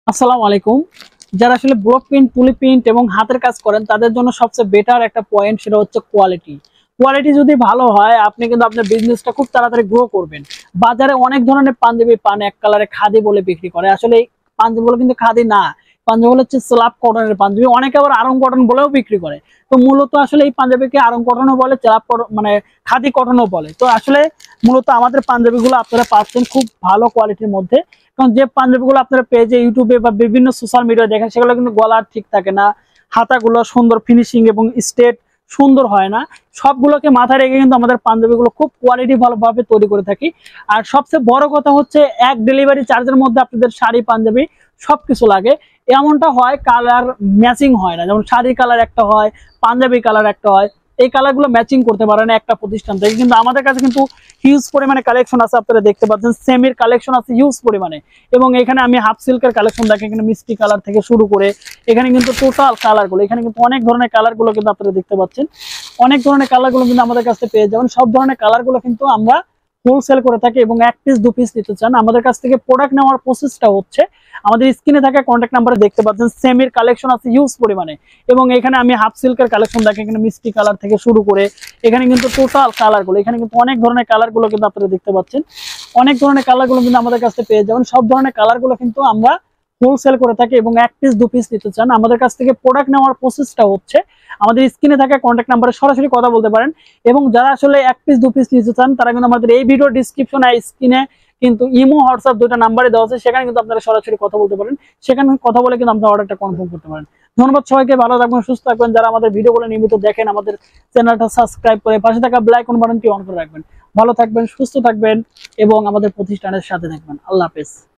আসসালামু আলাইকুম। যারা আসলে ব্লক প্রিন্ট, পুলি প্রিন্ট এবং হাতের কাজ করেন তাদের জন্য সবচেয়ে বেটার একটা পয়েন্ট সেটা হচ্ছে কোয়ালিটি। কোয়ালিটি যদি ভালো হয় আপনি কিন্তু আপনার বিজনেসটা খুব তাড়াতাড়ি গ্রো করবেন। বাজারে অনেক ধরনের পাঞ্জাবি পান, এক কালারে খাদি বলে বিক্রি করে। আসলে এই পাঞ্জাবিগুলো কিন্তু খাদি না, পাঞ্জাবিগুলো হচ্ছে স্ল্যাব কটনের পাঞ্জাবি। অনেকে আবার আরং কটন বলেও বিক্রি করে। তো মূলত আসলে এই পাঞ্জাবিকে আরং কটনও বলে, স্ল্যাব মানে খাদি কটনও বলে। তো আসলে মূলত আমাদের পাঞ্জাবিগুলো আপনারা পাচ্ছেন খুব ভালো কোয়ালিটির মধ্যে। কারণ যে পাঞ্জাবিগুলো আপনারা পেজে, ইউটিউবে বা বিভিন্ন সোশ্যাল মিডিয়ায় দেখেন সেগুলো কিন্তু গলার ঠিক থাকে না, হাতাগুলো সুন্দর ফিনিশিং এবং স্ট্রেট সুন্দর হয় না। সবগুলোকে মাথায় রেখে কিন্তু আমাদের পাঞ্জাবিগুলো খুব কোয়ালিটি ভালোভাবে তৈরি করে থাকি। আর সবচেয়ে বড় কথা হচ্ছে এক ডেলিভারি চার্জের মধ্যে আপনাদের শাড়ি, পাঞ্জাবি সবকিছু লাগে। এমনটা হয় কালার ম্যাচিং হয় না, যেমন শাড়ি কালার একটা হয়, পাঞ্জাবি কালার একটা হয়, এই কালারগুলো ম্যাচিং করতে পারে না একটা প্রতিষ্ঠান থেকে। কিন্তু আমাদের কাছে কিন্তু হিউজ পরিমাণে কালেকশন আছে, আপনারা দেখতে পাচ্ছেন সেমির কালেকশন আছে হিউজ পরিমাণে। এবং এখানে আমি হাফ সিল্কের কালেকশন দেখেন, এখানে মিষ্টি কালার থেকে শুরু করে এখানে কিন্তু টোটাল কালারগুলো, এখানে কিন্তু অনেক ধরনের কালারগুলো কিন্তু আপনারা দেখতে পাচ্ছেন। অনেক ধরনের কালারগুলো কিন্তু আমাদের কাছে পেয়ে যাবেন। সব ধরনের কালারগুলো কিন্তু আমরা হোলসেল করে থাকি। এবং এক পিস দু পিস নিতে চান আমাদের কাছ থেকে প্রোডাক্ট নেওয়ার প্রসেসটা হচ্ছে আমাদের স্ক্রিনে থাকা কন্ট্যাক্ট নাম্বারে দেখতে পাচ্ছেন সেমির কালেকশন আছে হিউজ পরিমাণে। এবং এখানে আমি হাফ সিল্কের কালেকশন দেখেন, এখানে মিষ্টি কালার থেকে শুরু করে এখানে কিন্তু টোটাল কালারগুলো, এখানে কিন্তু অনেক ধরনের কালারগুলো কিন্তু আপনারা দেখতে পাচ্ছেন। অনেক ধরনের কালারগুলো কিন্তু আমাদের কাছে পেয়ে যাবেন। সব ধরনের কালারগুলো কিন্তু আমরা হোলসেল করে থাকি। এবং এক পিস দু পিস নিতে চান আমাদের কাছ থেকে প্রোডাক্ট নেওয়ার প্রসেসটা হচ্ছে আমাদের স্ক্রিনে থাকা কন্ট্যাক্ট নাম্বারে সরাসরি কথা বলতে পারেন। এবং যারা আসলে এক পিস দু পিস নিতে চান তারা কিন্তু আমাদের এই ভিডিও ডিসক্রিপশন আর স্ক্রিনে কিন্তু ইমো, হোয়াটসঅ্যাপ দুইটা নাম্বারে দেওয়া আছে, সেখানে কিন্তু আপনারা সরাসরি কথা বলতে পারেন। সেখানে কথা বলে কিন্তু আপনার অর্ডারটা কনফার্ম করতে পারেন। ধন্যবাদ সবাইকে, ভালো থাকবেন, সুস্থ থাকবেন। যারা আমাদের ভিডিওগুলো নিয়মিত দেখেন আমাদের চ্যানেলটা সাবস্ক্রাইব করে পাশে থাকা বেল আইকন বাটনটি অন করে রাখবেন। ভালো থাকবেন, সুস্থ থাকবেন এবং আমাদের প্রতিষ্ঠানের সাথে থাকবেন। আল্লাহ হাফেজ।